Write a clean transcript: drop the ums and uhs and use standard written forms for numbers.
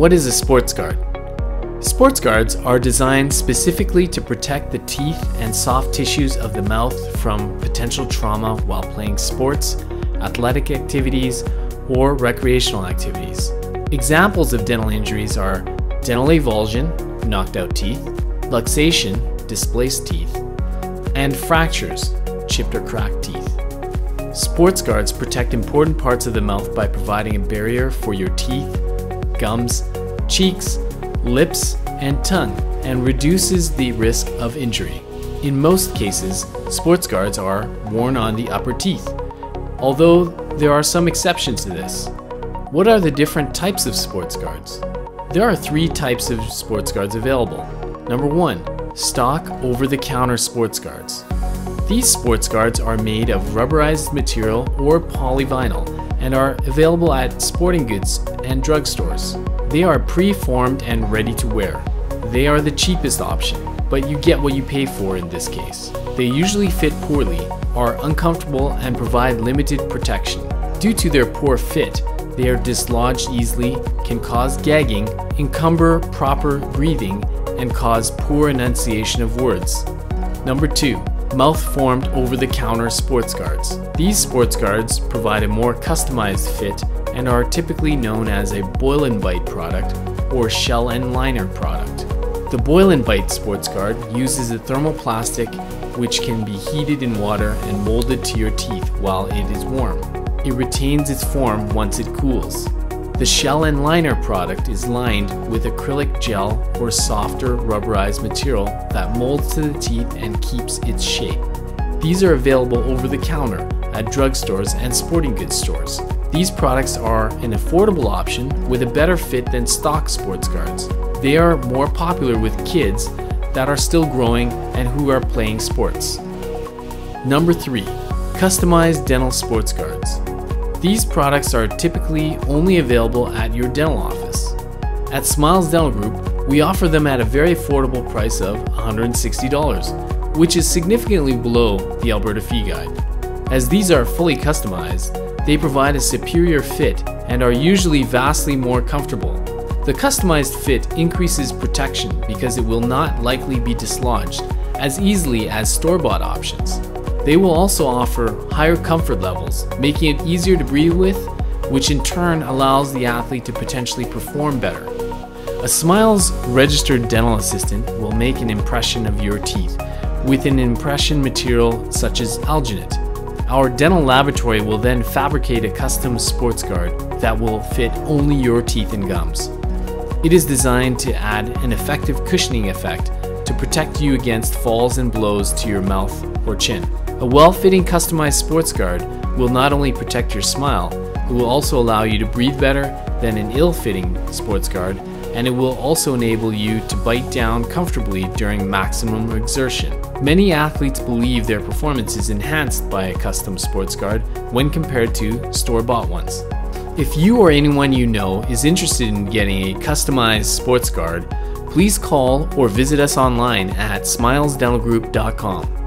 What is a sports guard? Sports guards are designed specifically to protect the teeth and soft tissues of the mouth from potential trauma while playing sports, athletic activities, or recreational activities. Examples of dental injuries are dental avulsion, knocked out teeth, luxation, displaced teeth, and fractures, chipped or cracked teeth. Sports guards protect important parts of the mouth by providing a barrier for your teeth, gums, cheeks, lips, and tongue, and reduces the risk of injury. In most cases, sports guards are worn on the upper teeth, although there are some exceptions to this. What are the different types of sports guards? There are 3 types of sports guards available. Number 1, stock over-the-counter sports guards. These sports guards are made of rubberized material or polyvinyl and are available at sporting goods and drugstores. They are pre-formed and ready to wear. They are the cheapest option, but you get what you pay for in this case. They usually fit poorly, are uncomfortable, and provide limited protection. Due to their poor fit, they are dislodged easily, can cause gagging, encumber proper breathing, and cause poor enunciation of words. Number 2, mouth-formed over-the-counter sports guards. These sports guards provide a more customized fit and are typically known as a Boil and Bite product or Shell and Liner product. The Boil and Bite sports guard uses a thermoplastic which can be heated in water and molded to your teeth while it is warm. It retains its form once it cools. The Shell and Liner product is lined with acrylic gel or softer rubberized material that molds to the teeth and keeps its shape. These are available over the counter at drugstores and sporting goods stores. These products are an affordable option with a better fit than stock sports guards. They are more popular with kids that are still growing and who are playing sports. Number 3, customized dental sports guards. These products are typically only available at your dental office. At Smiles Dental Group, we offer them at a very affordable price of $160, which is significantly below the Alberta Fee Guide. As these are fully customized, they provide a superior fit and are usually vastly more comfortable. The customized fit increases protection because it will not likely be dislodged as easily as store-bought options. They will also offer higher comfort levels, making it easier to breathe with, which in turn allows the athlete to potentially perform better. A Smiles registered dental assistant will make an impression of your teeth with an impression material such as alginate. Our dental laboratory will then fabricate a custom sports guard that will fit only your teeth and gums. It is designed to add an effective cushioning effect to protect you against falls and blows to your mouth or chin. A well-fitting customized sports guard will not only protect your smile, it will also allow you to breathe better than an ill-fitting sports guard, and it will also enable you to bite down comfortably during maximum exertion. Many athletes believe their performance is enhanced by a custom sports guard when compared to store-bought ones. If you or anyone you know is interested in getting a customized sports guard, please call or visit us online at smilesdentalgroup.com.